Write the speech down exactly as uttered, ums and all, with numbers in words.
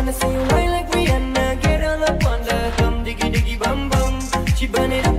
wanna see you right like Rihanna. Get all up on the bum, diggy diggy bum bum. She burn it